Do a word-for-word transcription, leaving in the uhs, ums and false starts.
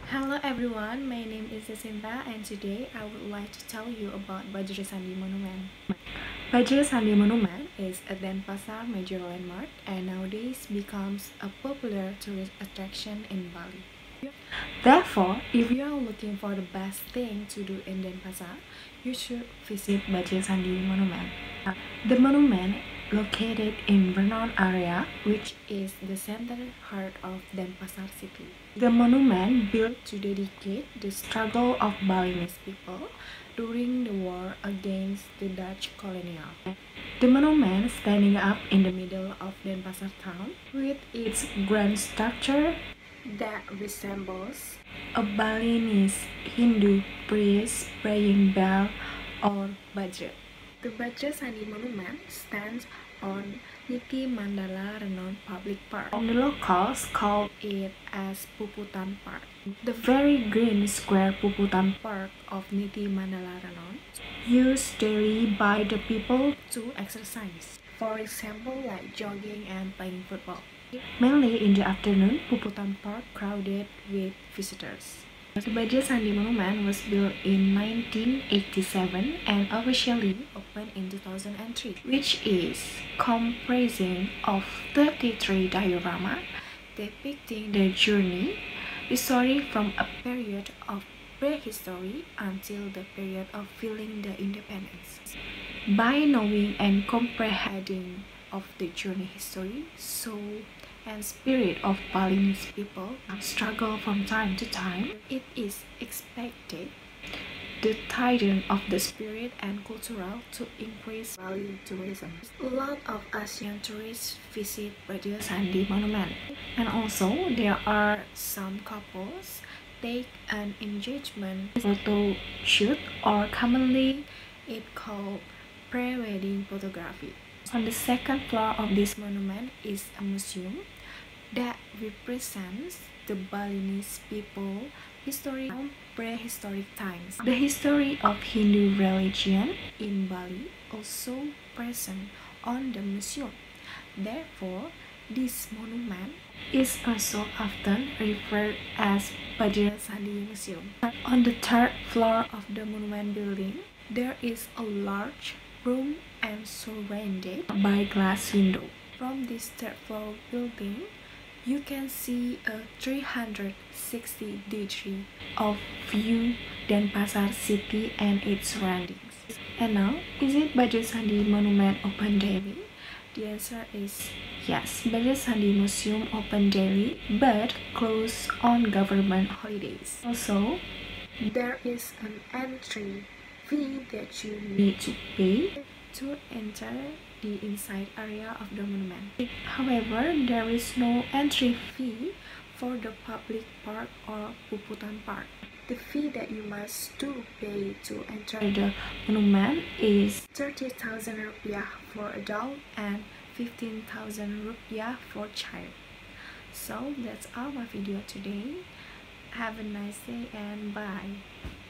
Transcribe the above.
Hello everyone, my name is Jacinta and today I would like to tell you about Bajrasandi Monument. Bajrasandi Monument is a Denpasar major landmark and nowadays becomes a popular tourist attraction in Bali. Therefore, if you are looking for the best thing to do in Denpasar, you should visit Bajrasandi Monument. The monument located in Vernon area, which is the center heart of Denpasar city. The monument built to dedicate the struggle of Balinese people during the war against the Dutch colonial. The monument standing up in the middle of Denpasar town with its grand structure that resembles a Balinese Hindu priest praying bell or bajra. The Bajrasandi Monument stands on Niti Mandala Renon Public Park. The locals call it as Puputan Park. The very green square Puputan Park of Niti Mandala Renon used daily by the people to exercise. For example, like jogging and playing football. Mainly in the afternoon, Puputan Park crowded with visitors. The Bajrasandi Monument was built in nineteen eighty-seven and officially opened in two thousand three, which is comprising of thirty-three diorama depicting the journey, the story from a period of prehistory until the period of feeling the independence. By knowing and comprehending of the journey history, soul, and spirit of Balinese people struggle from time to time, it is expected the titan of the spirit and cultural to increase Bali tourism. A lot of Asian tourists visit Bajrasandi Monument, and also there are some couples take an engagement photo shoot, or commonly it called pre-wedding photography. On the second floor of this monument is a museum that represents the Balinese people history from prehistoric times. The history of Hindu religion in Bali also present on the museum. Therefore, this monument is also often referred as Bajrasandi Museum. On the third floor of the monument building, there is a large room and surrounded by glass window. From this third floor building, you can see a three hundred sixty degree of view Denpasar city and its surroundings. And now, is it Bajrasandi Monument open daily? The answer is yes. Bajrasandi Museum open daily but closed on government holidays. Also, there is an entry fee that you need to pay to enter the inside area of the monument. However, there is no entry fee for the public park or Puputan Park. The fee that you must do pay to enter the monument is thirty thousand rupiah for adult and fifteen thousand rupiah for child. So that's all my video today. Have a nice day and bye.